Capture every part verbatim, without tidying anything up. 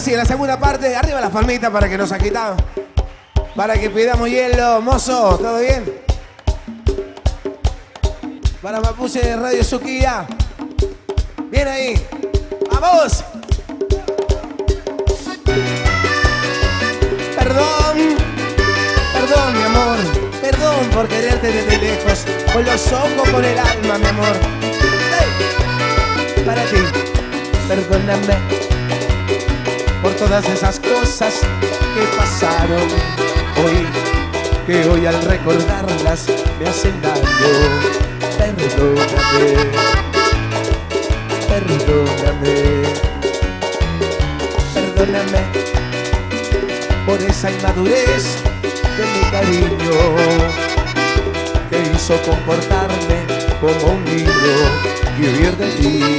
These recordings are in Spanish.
sí, en la segunda parte, arriba las palmitas para que nos agitamos. Para que pidamos hielo, mozo, ¿todo bien? Para Mapuche de Radio Suquía. Bien ahí. ¡Vamos! Perdón, perdón, mi amor. Perdón por quererte desde lejos. Con los ojos, con el alma, mi amor. Hey. Para ti, perdóname por todas esas cosas que pasaron hoy, que hoy al recordarlas me hacen daño. Perdóname, perdóname, perdóname por esa inmadurez de mi cariño que hizo comportarme como un niño y huir de ti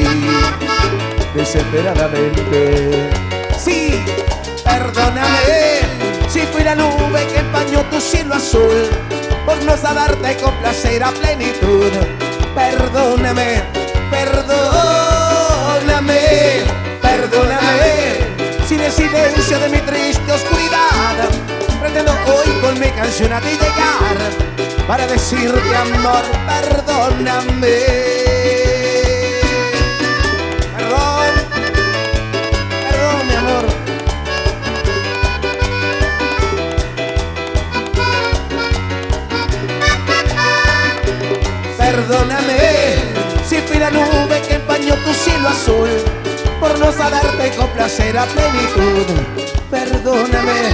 desesperadamente. Sí, perdóname si fui la nube que empañó tu cielo azul por no saberte complacer a plenitud. Perdóname, perdóname, perdóname si en el silencio de mi triste oscuridad pretendo hoy con mi canción a ti llegar para decirte, amor, perdóname. Perdón, perdón, mi amor. Perdóname si fui la nube que empañó tu cielo azul por no saberte complacer a plenitud. Perdóname,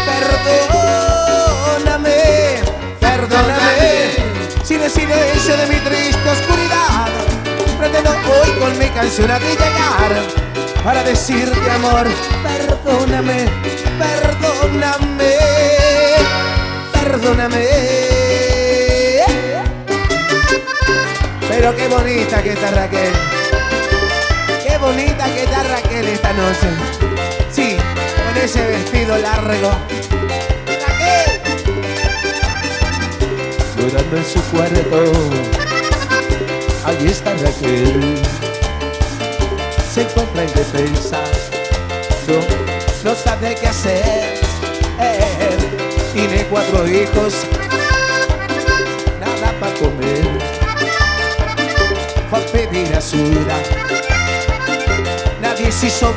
perdóname, perdóname si en el silencio de mi triste oscuridad pretendo hoy con mi canción a ti llegar para decirte, amor, perdóname, perdóname, perdóname. Pero qué bonita que está Raquel. Qué bonita que está Raquel esta noche. Sí, con ese vestido largo. Raquel. Llorando en su cuarto. Allí está Raquel. Se encuentra indefensa. No, no sabe qué hacer. Eh, tiene cuatro hijos. Nada para comer. Fue a pedir ayuda, nadie se hizo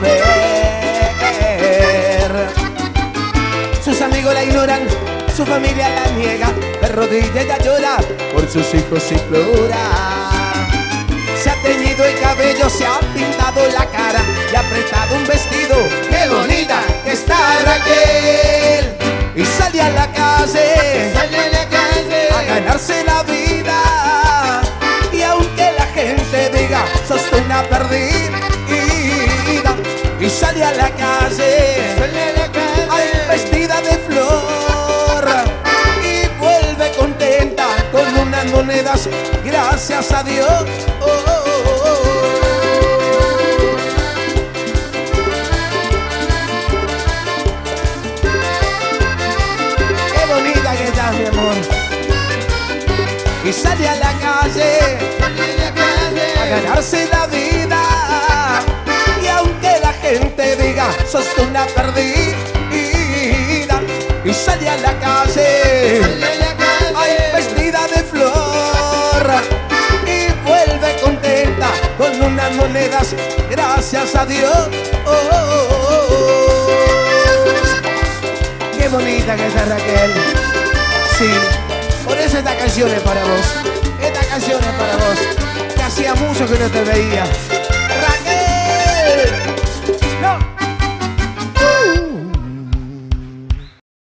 ver. Sus amigos la ignoran, su familia la niega, de rodillas ella llora, por sus hijos implora. Se ha teñido el cabello, se ha pintado la cara y ha apretado un vestido. ¡Qué bonita que está Raquel! Y sale a la calle, sale a la calle a ganarse la vida. Y aunque la gente diga, sos una perdida, y sale a la calle, sale a la calle, ay, vestida de flor, y vuelve contenta con unas monedas, gracias a Dios. Oh, oh, oh, oh. Qué bonita que estás, mi amor. Y sale a la calle, a ganarse la vida. Y aunque la gente diga, sos una perdida, y sale a la calle, ay, vestida de flor, y vuelve contenta con unas monedas, gracias a Dios. Oh, oh, oh, oh. Qué bonita que está Raquel. Sí. Por eso esta canción es para vos. Esta canción es para vos. Que hacía mucho que no te veía.